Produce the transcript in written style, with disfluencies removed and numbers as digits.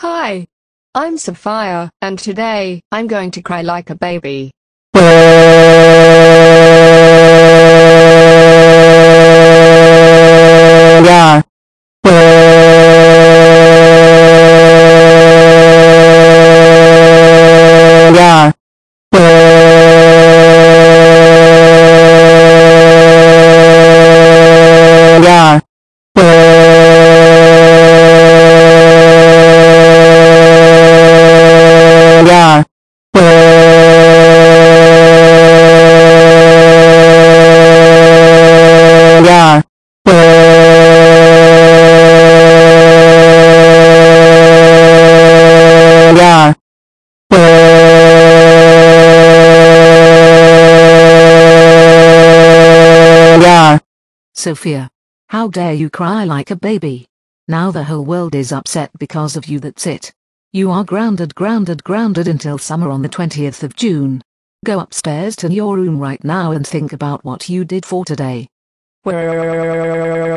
Hi, I'm Sophia, and today, I'm going to cry like a baby. Yeah. Yeah. Yeah. Yeah. Yeah. Yeah. Yeah. Sophia, how dare you cry like a baby? Now the whole world is upset because of you. That's it. You are grounded until summer on the 20th of June. Go upstairs to your room right now and think about what you did for today.